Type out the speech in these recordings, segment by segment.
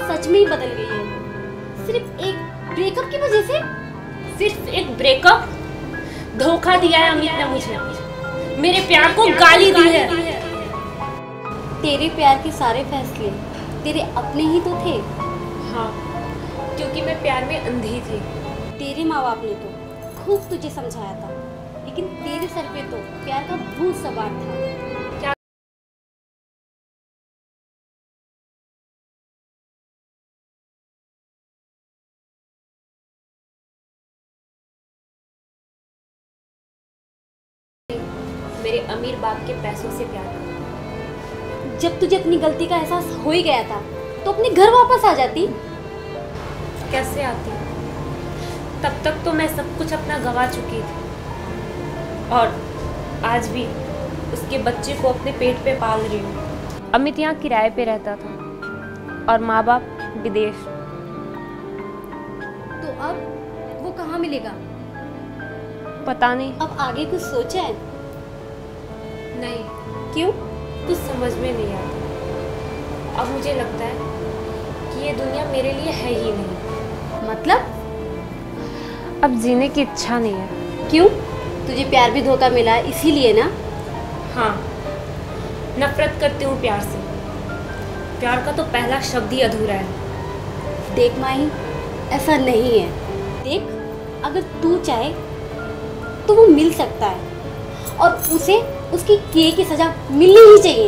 सच में ही बदल गई है, सिर्फ एक ब्रेकअप की वजह से। सिर्फ एक ब्रेकअप? धोखा दिया है अमित ने मुझे, मेरे प्यार को गाली दी है। तेरे प्यार के सारे फैसले तेरे अपने ही तो थे। हाँ, क्योंकि मैं प्यार में अंधी थी। तेरे माँ बाप ने तो खूब तुझे समझाया था, लेकिन तेरे सर पे तो प्यार का भूत सवार था। क्या? मेरे अमीर बाप के पैसों से प्यार करता। जब तुझे अपनी गलती का एहसास हो ही गया था तो अपने घर वापस आ जाती। कैसे आती? तब तक तो मैं सब कुछ अपना गवा चुकी थी, और आज भी उसके बच्चे को अपने पेट पे पाल रही हूँ। अमित यहाँ किराए पे रहता था और माँ बाप विदेश। तो अब वो कहाँ मिलेगा? पता नहीं। अब आगे कुछ सोचा है? नहीं, क्यों? कुछ समझ में नहीं आता। अब मुझे लगता है कि ये दुनिया मेरे लिए है ही नहीं। मतलब? अब जीने की इच्छा नहीं है। क्यों? तुझे प्यार भी धोखा मिला इसीलिए ना? हाँ, नफरत करती हूँ प्यार से। प्यार का तो पहला शब्द ही अधूरा है। देख माही, ऐसा नहीं है। देख, अगर तू चाहे तो वो मिल सकता है, और उसे उसकी किए की सजा मिलनी ही चाहिए।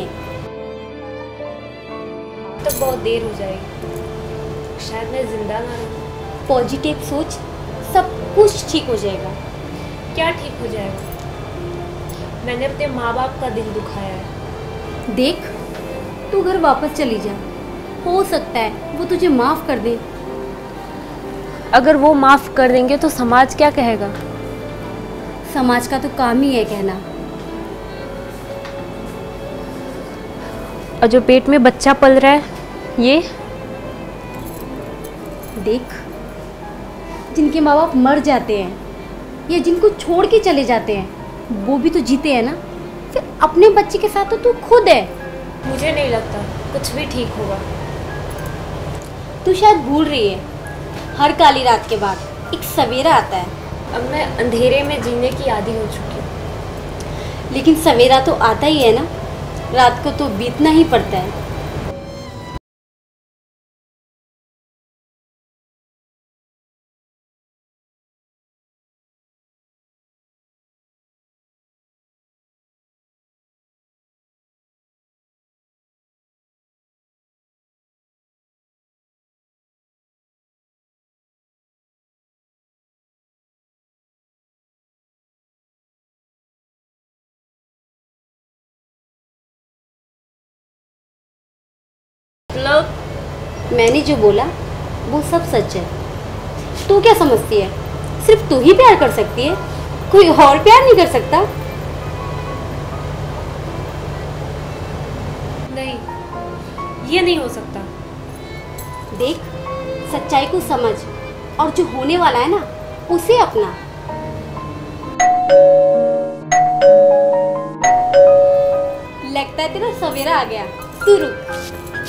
तो बहुत देर हो जाएगी, शायद मैं जिंदा ना रहूं। पॉजिटिव सोच, सब कुछ ठीक हो जाएगा। क्या ठीक हो जाएगा? मैंने अपने माँ बाप का दिल दुखाया है। देख, तू घर वापस चली जा, हो सकता है वो तुझे माफ कर दे। अगर वो माफ कर देंगे तो समाज क्या कहेगा? समाज का तो काम ही है कहना। और जो पेट में बच्चा पल रहा है, ये देख, जिनके माँ बाप मर जाते हैं या जिनको छोड़ के चले जाते हैं, वो भी तो जीते हैं ना। फिर अपने बच्चे के साथ तो तू खुद है। मुझे नहीं लगता कुछ भी ठीक होगा। तू शायद भूल रही है, हर काली रात के बाद एक सवेरा आता है। अब मैं अंधेरे में जीने की आदी हो चुकी हूँ। लेकिन सवेरा तो आता ही है ना, रात को तो बीतना ही पड़ता है। मैंने जो बोला वो सब सच है। तू क्या समझती है, सिर्फ तू ही प्यार कर सकती है, कोई और प्यार नहीं कर सकता? नहीं, ये नहीं हो सकता। देख, सच्चाई को समझ, और जो होने वाला है ना उसे अपना। लगता है तेरा सवेरा आ गया, तू रुक।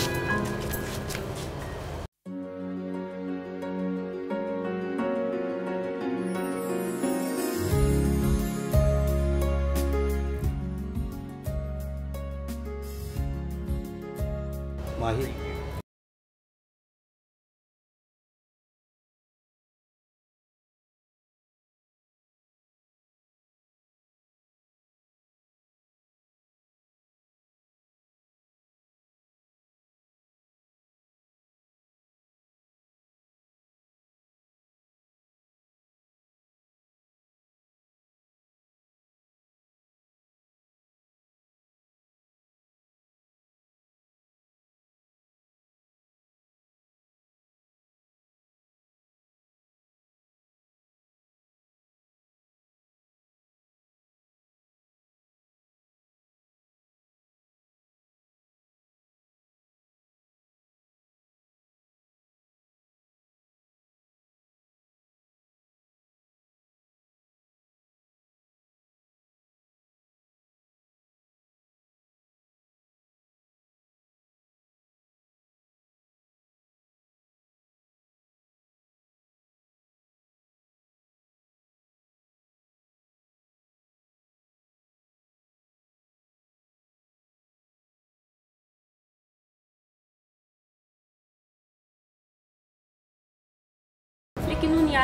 माही,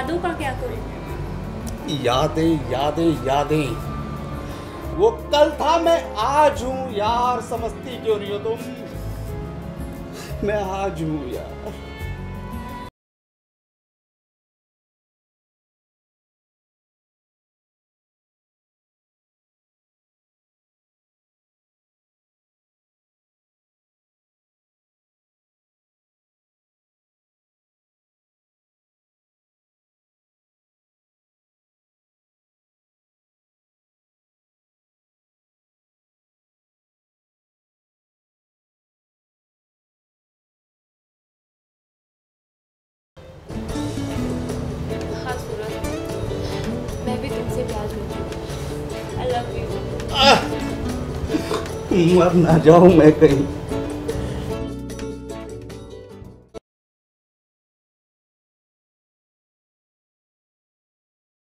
यादों का क्या करूं? यादें यादें यादें, वो कल था मैं आज हूँ यार, समझती क्यों नहीं हो तुम? मैं आज हूँ यार। हाँ सूरज, मैं भी तुमसे प्यार करती हूँ। I love you. मर ना जाऊं मैं कहीं।